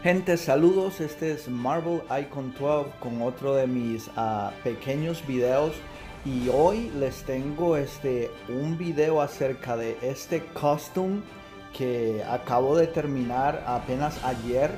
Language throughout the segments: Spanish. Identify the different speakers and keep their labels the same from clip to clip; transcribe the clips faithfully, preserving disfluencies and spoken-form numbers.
Speaker 1: Gente, saludos, este es Marvel Icon doce con otro de mis uh, pequeños videos y hoy les tengo este un video acerca de este costume que acabo de terminar apenas ayer,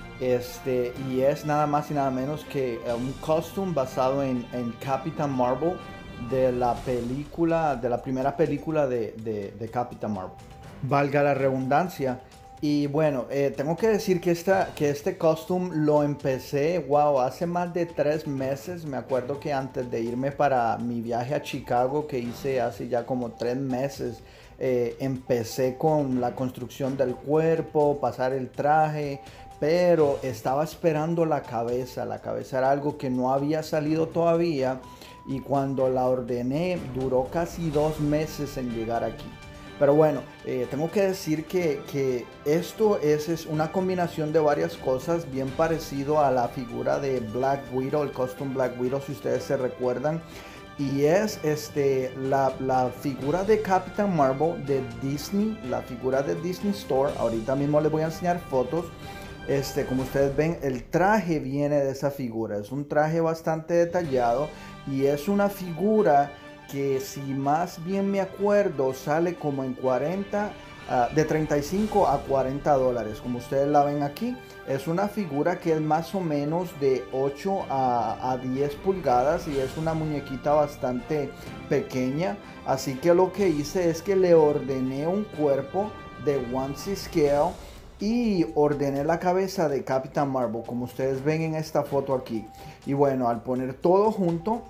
Speaker 1: este y es nada más y nada menos que un costume basado en, en Captain Marvel de la película, de la primera película de, de, de Captain Marvel, valga la redundancia. Y bueno, eh, tengo que decir que, esta, que este costume lo empecé, wow, hace más de tres meses. Me acuerdo que antes de irme para mi viaje a Chicago, que hice hace ya como tres meses, eh, empecé con la construcción del cuerpo, pasar el traje, pero estaba esperando la cabeza. La cabeza era algo que no había salido todavía y cuando la ordené duró casi dos meses en llegar aquí. Pero bueno, eh, tengo que decir que, que esto es, es una combinación de varias cosas, bien parecido a la figura de Black Widow, el costume Black Widow, si ustedes se recuerdan. Y es este, la, la figura de Captain Marvel de Disney, la figura de Disney Store. Ahorita mismo les voy a enseñar fotos. Este, como ustedes ven, el traje viene de esa figura. Es un traje bastante detallado y es una figura que, si más bien me acuerdo, sale como en cuarenta, uh, de treinta y cinco a cuarenta dólares. Como ustedes la ven aquí, es una figura que es más o menos de ocho a diez pulgadas y es una muñequita bastante pequeña. Así que lo que hice es que le ordené un cuerpo de onesie scale y ordené la cabeza de Captain Marvel, como ustedes ven en esta foto aquí. Y bueno, al poner todo junto,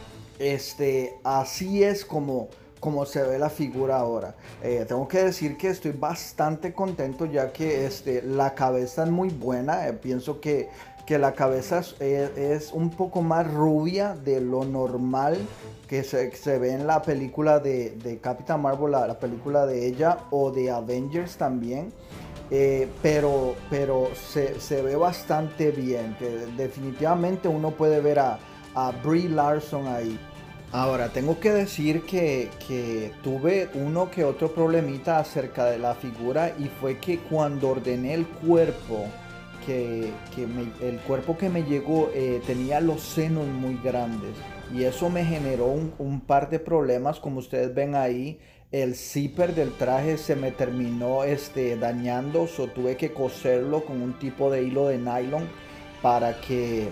Speaker 1: Este, así es como, como se ve la figura ahora. Eh, tengo que decir que estoy bastante contento, ya que este, la cabeza es muy buena. Eh, pienso que, que la cabeza es, es un poco más rubia de lo normal que se, se ve en la película de, de Captain Marvel, la, la película de ella, o de Avengers también. Eh, pero pero se, se ve bastante bien, que definitivamente uno puede ver a a Brie Larson ahí. Ahora, tengo que decir que, que tuve uno que otro problemita acerca de la figura, y fue que cuando ordené el cuerpo, que, que me, el cuerpo que me llegó eh, tenía los senos muy grandes y eso me generó un, un par de problemas. Como ustedes ven ahí, el zipper del traje se me terminó este, dañando, so tuve que coserlo con un tipo de hilo de nylon para que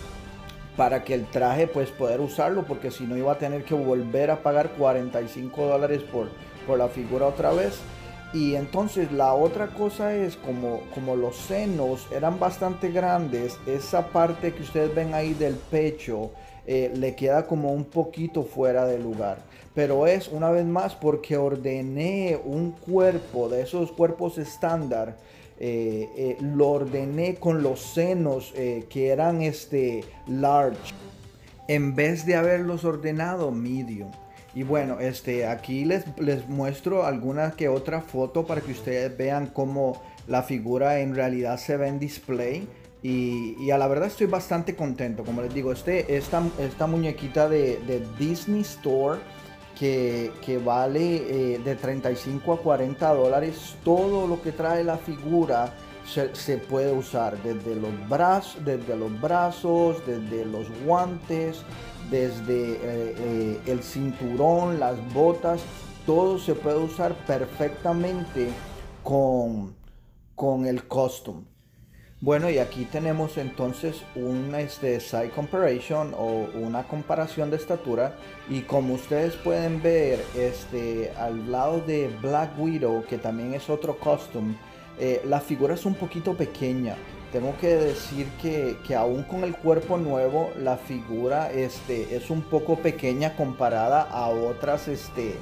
Speaker 1: para que el traje pues poder usarlo, porque si no iba a tener que volver a pagar cuarenta y cinco dólares por, por la figura otra vez. Y entonces la otra cosa es, como, como los senos eran bastante grandes, esa parte que ustedes ven ahí del pecho eh, le queda como un poquito fuera de lugar. Pero es una vez más porque ordené un cuerpo de esos cuerpos estándar. Eh, eh, lo ordené con los senos eh, que eran este large, en vez de haberlos ordenado medium. Y bueno, este aquí les, les muestro alguna que otra foto para que ustedes vean cómo la figura en realidad se ve en display. Y, y a la verdad estoy bastante contento. Como les digo, este, esta, esta muñequita de, de Disney Store, que, que vale eh, de treinta y cinco a cuarenta dólares. Todo lo que trae la figura se, se puede usar, desde los brazos, desde los brazos, desde los guantes, desde eh, eh, el cinturón, las botas. Todo se puede usar perfectamente con, con el costume. Bueno, y aquí tenemos entonces un este, side comparison, o una comparación de estatura, y como ustedes pueden ver, este, al lado de Black Widow, que también es otro costume, eh, la figura es un poquito pequeña. Tengo que decir que, que aún con el cuerpo nuevo, la figura este, es un poco pequeña comparada a otras este,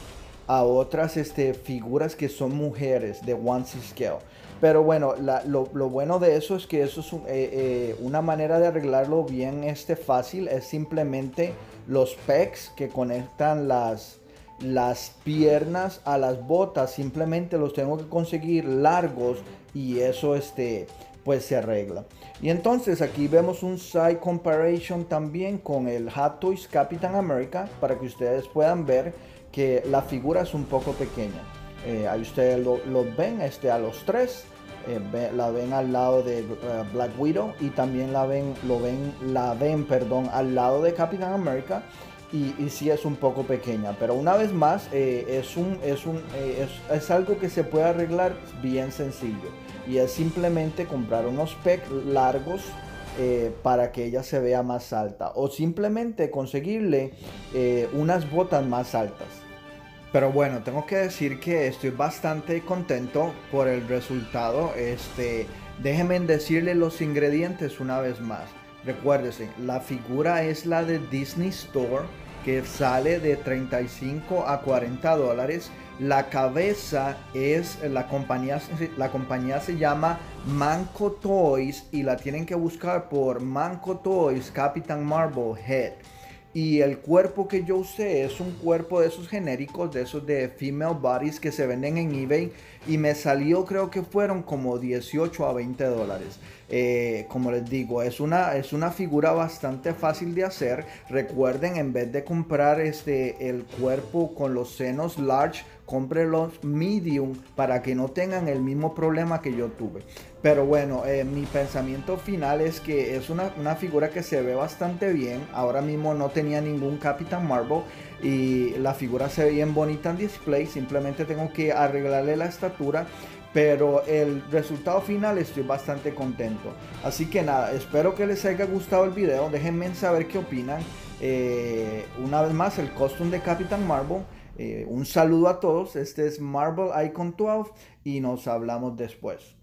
Speaker 1: a otras este, figuras que son mujeres de onesie scale. Pero bueno, la, lo, lo bueno de eso es que eso es un, eh, eh, una manera de arreglarlo bien este, fácil. Es simplemente los pecs que conectan las, las piernas a las botas. Simplemente los tengo que conseguir largos y eso este, pues se arregla. Y entonces aquí vemos un side comparison también con el Hot Toys Captain America, para que ustedes puedan ver que la figura es un poco pequeña. Eh, ahí ustedes lo, lo ven este, a los tres. eh, ve, la ven al lado de uh, Black Widow y también la ven, lo ven, la ven, perdón, al lado de Capitán América. Y, y sí es un poco pequeña, pero una vez más eh, es, un, es, un, eh, es, es algo que se puede arreglar bien sencillo, y es simplemente comprar unos pecs largos eh, para que ella se vea más alta, o simplemente conseguirle eh, unas botas más altas. Pero bueno, tengo que decir que estoy bastante contento por el resultado. Este, déjenme decirle los ingredientes una vez más. Recuérdense, la figura es la de Disney Store, que sale de treinta y cinco a cuarenta dólares. La cabeza es, la compañía, la compañía se llama Manco Toys y la tienen que buscar por Manco Toys Captain Marvel Head. Y el cuerpo que yo usé es un cuerpo de esos genéricos, de esos de female bodies que se venden en eBay. Y me salió, creo que fueron como dieciocho a veinte dólares. Eh, como les digo, es una, es una figura bastante fácil de hacer. Recuerden, en vez de comprar este, el cuerpo con los senos large, compre los medium para que no tengan el mismo problema que yo tuve. Pero bueno, eh, mi pensamiento final es que es una, una figura que se ve bastante bien. Ahora mismo no tenía ningún Capitán Marvel y la figura se ve bien bonita en display. Simplemente tengo que arreglarle la estatura, pero el resultado final estoy bastante contento. Así que nada, espero que les haya gustado el video. Déjenme saber qué opinan. Eh, una vez más, el costume de Capitán Marvel. Eh, un saludo a todos. Este es Marvel Icon doce y nos hablamos después.